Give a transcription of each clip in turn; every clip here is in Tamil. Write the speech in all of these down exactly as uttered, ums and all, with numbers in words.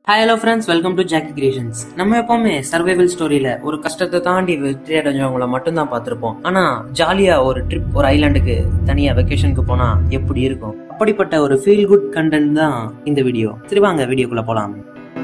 Hi hello friends, welcome to Jackie Creations. நம்ம எப்பவுமே சர்வைவல் ஸ்டோரியில ஒரு கஷ்டத்தை தாண்டி வெற்றி அடைஞ்சவங்கள மட்டும் தான் பார்த்திருப்போம். ஆனா ஜாலியா ஒரு ட்ரிப் ஒரு ஐலாண்டுக்கு தனியா வெக்கேஷனுக்கு போனா எப்படி இருக்கும்? அப்படிப்பட்ட ஒரு ஃபீல் குட் கண்டென்ட் தான் இந்த வீடியோ. சரி வாங்க வீடியோக்குள்ள போலாம்.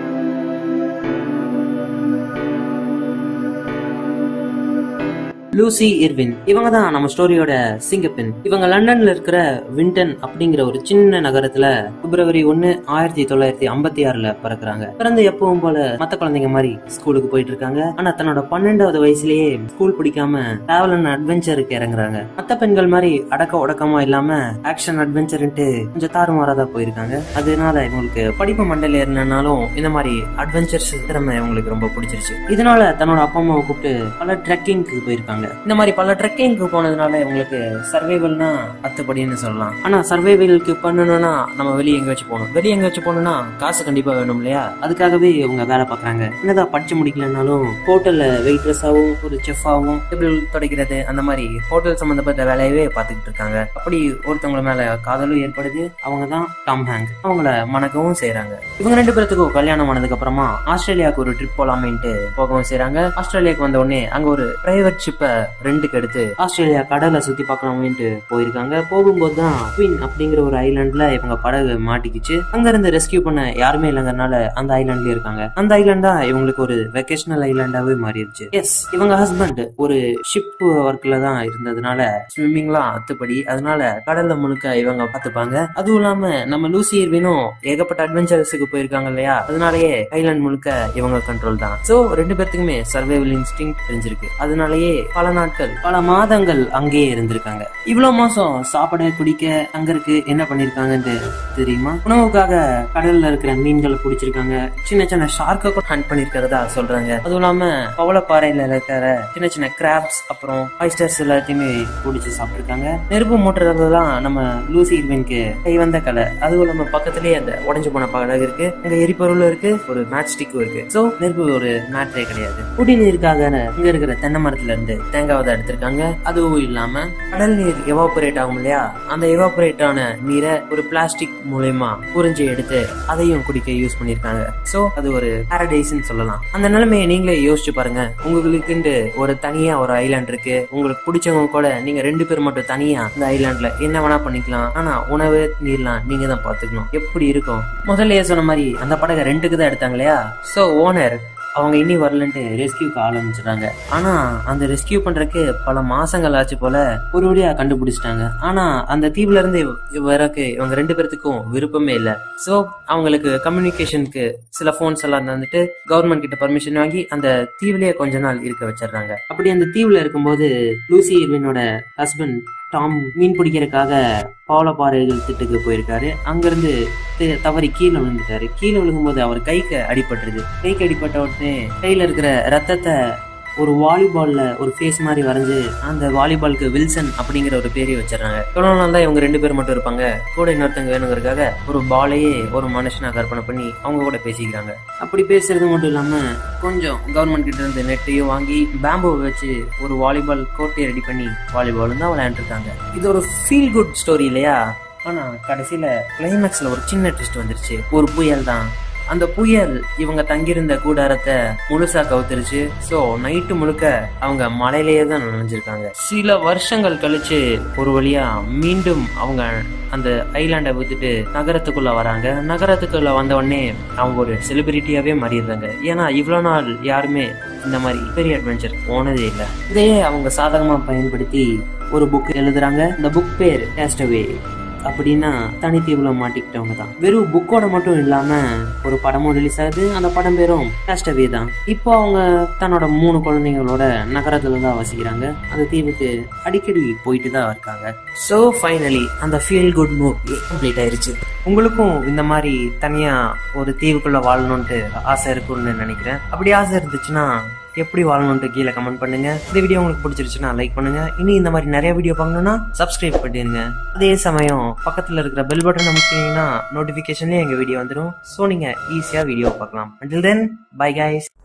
லூசி இர்வின் இவங்க தான் நம்ம ஸ்டோரியோட சிங்கப்பெண். இவங்க லண்டன்ல இருக்கிற விண்டன் அப்படிங்கிற ஒரு சின்ன நகரத்துல பிப்ரவரி ஒன்னு ஆயிரத்தி தொள்ளாயிரத்தி ஐம்பத்தி ஆறுல பிறக்குறாங்க. பிறந்து எப்பவும் போல மத்த குழந்தைங்க மாதிரி ஸ்கூலுக்கு போயிட்டு இருக்காங்க. ஆனா தன்னோட பன்னெண்டாவது வயசுலயே ஸ்கூல் பிடிக்காம டிராவல் அண்ட் அட்வென்ச்சருக்கு இறங்குறாங்க. மத்த பெண்கள் மாதிரி அடக்க உடக்கமா இல்லாம ஆக்ஷன் அட்வென்ச்சர்ன்ட்டு கொஞ்சம் தாறுமாறாதா போயிருக்காங்க. அதனால இவங்களுக்கு படிப்பு மண்டல ஏறினாலும் இந்த மாதிரி அட்வென்ச்சர்ஸ் திறமை இவங்களுக்கு ரொம்ப பிடிச்சிருச்சு. இதனால தன்னோட அப்பா அம்மாவை கூப்பிட்டு பல ட்ரெக்கிங்க்கு போயிருக்காங்க. இந்த மாதிரி பல ட்ரெக்கிங்க்கு போனதுனால இவங்களுக்கு சர்வைவல்னா அத்துப்படின்னு சொல்லலாம். ஆனா சர்வைவலுக்கு பண்ணணும்னா நம்ம வெளியே எங்க வச்சு போகணும். வெளியே எங்க வச்சு போகணும்னா காசு கண்டிப்பா வேணும் இல்லையா? அதுக்காகவே இவங்க வேலை பாக்குறாங்க. என்னதான் படிச்சு முடிக்கலனாலும் ஹோட்டல்ல வெயிட்ரஸாவும் ஒரு செஃபாவும் டேபிள் துடைக்கிறது அந்த மாதிரி ஹோட்டல் சம்பந்தப்பட்ட வேலையவே பாத்துக்கிட்டு இருக்காங்க. அப்படி ஒருத்தவங்க மேல காதலும் ஏற்படுது. அவங்க தான் டாம் ஹேங்க். அவங்கள மணக்கவும் செய்யறாங்க. இவங்க ரெண்டு பேருத்துக்கும் கல்யாணம் ஆனதுக்கு அப்புறமா ஆஸ்திரேலியாவுக்கு ஒரு ட்ரிப் போலாமேன்ட்டு போகவும் செய்யறாங்க. ஆஸ்திரேலியாவுக்கு வந்த உடனே அங்க ஒரு பிரைவேட் ஷிப்பை ரெண்டுக்கு எடுத்து ஆஸ்திரேலியா கடலை சுத்தி பார்க்கலாமேன்ட்டு போயிருக்காங்க. போகும்போது தான் குயின் அப்படிங்கிற ஒரு ஐலாண்ட்ல இவங்க படகு மாட்டிக்கிச்சு. அங்க இருந்து ரெஸ்கியூ பண்ண யாருமே இல்லைங்கறனால அந்த ஐலாண்ட்லயே இருக்காங்க. அந்த ஐலாண்ட் தான் இவங்களுக்கு ஒரு வெக்கேஷனல் ஐலாண்டாவே மாறிடுச்சு. எஸ், இவங்க ஹஸ்பண்ட் ஒரு ஷிப் ஒர்க்ல தான் இருந்ததுனால ஸ்விம்மிங்லாம் அத்துப்படி. அதனால கடல்ல முழுக்க இவங்க பாத்துப்பாங்க. அதுவும் இல்லாம நம்ம லூசி இர்வினும் ஏகப்பட்ட அட்வென்ச்சர்ஸுக்கு போயிருக்காங்க இல்லையா? அதனாலயே ஐலாண்ட் முழுக்க இவங்க கண்ட்ரோல் தான். சோ ரெண்டு பேர்த்துக்குமே சர்வைவல் இன்ஸ்டிங் தெரிஞ்சிருக்கு. அதனாலயே பல நாட்கள் பல மாதங்கள் அங்கேயே இருந்திருக்காங்க. இவ்வளவு மாசம் சாப்பிட குடிக்க அங்கருக்கு என்ன பண்ணிருக்காங்கன்னு தெரியுமா? உணவுக்காக கடல்ல இருக்கிற மீன்களை பிடிச்சிருக்காங்க. சின்ன சின்ன ஷார்க்க கூட ஹண்ட் பண்ணிருக்கிறதா சொல்றாங்க. அதுவும் இல்லாம பவளப்பாறையில இருக்கிற சின்ன சின்ன கிராப்ஸ் அப்புறம் ஆயிஸ்டர்ஸ் எல்லாத்தையுமே பிடிச்சி சாப்பிட்டுருக்காங்க. நெருப்பு மூட்டுறதுலாம் நம்ம லூசி இர்வினுக்கு கை வந்த கலை. அதுவும் இல்லாம பக்கத்திலேயே அந்த உடஞ்சு போன படகு இருக்கு. அங்க எரிபொருளும் இருக்கு, ஒரு மேட்ச் ஸ்டிக்கும் இருக்கு. சோ நெருப்பு ஒரு மேட்ரே கிடையாது. குடிநீருக்காக இங்க இருக்கிற தென்னை மரத்துல இருந்து தேங்காவதை எடுத்திருக்காங்க. அதுவும் இல்லாம கடல் நீர் எவாபரேட் ஆகும் இல்லையா? அந்த எவாபரேட் ஆன நீரை ஒரு பிளாஸ்டிக் மூலமா புரிஞ்சு எடுத்து அதையும் குடிக்க யூஸ் பண்ணிருக்காங்க. சோ அது ஒரு பாரடைஸ்ன்னு சொல்லலாம். அந்த நிலைமையை நீங்களே யோசிச்சு பாருங்க. உங்களுக்கு ஒரு தனியா ஒரு ஐலாண்ட் இருக்கு. உங்களுக்கு பிடிச்சவங்க கூட நீங்க ரெண்டு பேர் மட்டும் தனியா அந்த ஐலாண்ட்ல என்ன வேணா பண்ணிக்கலாம். ஆனா உணவு நீர்லாம் நீங்க தான் பாத்துக்கணும். எப்படி இருக்கும்? முதல்ல சொன்ன மாதிரி அந்த படகை ரெண்டுக்கு தான் எடுத்தாங்க இல்லையா? சோ ஓனர் அவங்க இனி வரலன்ட்டு ரெஸ்கியூக்கு ஆரம்பிச்சிட்டாங்க. ஆனா அந்த ரெஸ்கியூ பண்றதுக்கு பல மாசங்கள் ஆச்சு போல. ஒரு வழியா கண்டுபிடிச்சிட்டாங்க. ஆனா அந்த தீவுல இருந்து வரக்கு இவங்க ரெண்டு பேர்த்துக்கும் விருப்பமே இல்ல. சோ அவங்களுக்கு கம்யூனிகேஷனுக்கு சில போன்ஸ் எல்லாம் வந்துட்டு கவர்மெண்ட் கிட்ட பர்மிஷன் வாங்கி அந்த தீவுலயே கொஞ்ச நாள் இருக்க வச்சிடறாங்க. அப்படி அந்த தீவுல இருக்கும்போது லூசி இர்வினோட ஹஸ்பண்ட் டாம் மீன் பிடிக்கிறதுக்காக பவளப்பாறைகள் திட்டுக்கு போயிருக்காரு. அங்கிருந்து தவறி கீழே விழுந்துட்டாரு. கீழே விழுகும்போது அவர் கைக்கு அடிபட்டுருது. கைக்கு அடிபட்ட உடனே கையில இருக்கிற ரத்தத்தை ஒரு வாலிபால்ல ஒரு ஃபேஸ் மாதிரி வரைஞ்சு அந்த வாலிபாலுக்கு வில்சன் அப்படிங்கிற ஒரு பேரை வச்சிடறாங்க. எவ்வளவு நாள் தான் இவங்க ரெண்டு பேர் மட்டும் இருப்பாங்க. கூட இன்னொருத்தங்க வேணுங்கிறதுக்காக ஒரு பாலையே ஒரு மனுஷனா கற்பனை பண்ணி அவங்க கூட பேசிக்கிறாங்க. அப்படி பேசுறது மட்டும் இல்லாம கொஞ்சம் கவர்மெண்ட் கிட்ட இருந்து நெட்டையும் வாங்கி பேம்பு வச்சு ஒரு வாலிபால் கோர்ட்டையை ரெடி பண்ணி வாலிபால் தான் விளையாண்டுருக்காங்க. இது ஒரு ஃபீல் குட் ஸ்டோரி இல்லையா? ஆனா கடைசியில கிளைமேக்ஸ்ல ஒரு சின்ன ட்விஸ்ட் வந்துருச்சு. ஒரு புயல் தான். அந்த புயல் இவங்க தங்கியிருந்த கூடாரத்தை முழுசா கவுத்துருச்சு. சோ நைட்டு முழுக்க அவங்க மலையிலேயே தான் நனைஞ்சிருக்காங்க. சில வருஷங்கள் கழிச்சு ஒரு வழியா மீண்டும் அவங்க அந்த ஐலாண்டை விட்டுட்டு நகரத்துக்குள்ள வராங்க. நகரத்துக்குள்ள வந்த உடனே அவங்க ஒரு செலிபிரிட்டியாவே மாறிடுறாங்க. ஏன்னா இவ்வளவு நாள் யாருமே இந்த மாதிரி பெரிய அட்வென்ச்சர் போனதே இல்லை. இதையே அவங்க சாதகமா பயன்படுத்தி ஒரு புக் எழுதுறாங்க. இந்த புக் பேர் கேஸ்டவே. அப்படின்னா தனித்தீவுல மாட்டிக்கிட்டவங்க தான். வெறும் புக்கோட மட்டும் இல்லாம ஒரு படமும் ரிலீஸ் ஆகுது. அந்த படம் பேரும் கேஸ்டவே தான். இப்போ அவங்க தன்னோட மூணு குழந்தைங்களோட நகரத்துல தான் வசிக்கிறாங்க. அந்த தீவுக்கு அடிக்கடி போயிட்டு தான் இருக்காங்க. சோ ஃபைனலி அந்த ஃபீல் குட் மூவி கம்ப்ளீட் ஆயிருச்சு. உங்களுக்கும் இந்த மாதிரி தனியா ஒரு தீவுக்குள்ள வாழணும்ட்டு ஆசை இருக்குன்னு நினைக்கிறேன். அப்படி ஆசை இருந்துச்சுன்னா எப்படி வாழணும்ட்டு கீழே கமெண்ட் பண்ணுங்க. இந்த வீடியோ உங்களுக்கு பிடிச்சிருச்சுன்னா லைக் பண்ணுங்க. இனி இந்த மாதிரி நிறைய வீடியோ பார்க்கணும்னா சப்ஸ்கிரைப் பண்ணிருங்க. அதே சமயம் பக்கத்துல இருக்கிற பெல் பட்டன் அமுக்கினீங்கன்னா நோட்டிபிகேஷன்லயே எங்க வீடியோ வந்துடும். சோ நீங்க ஈஸியா வீடியோ பார்க்கலாம். Until then, bye guys.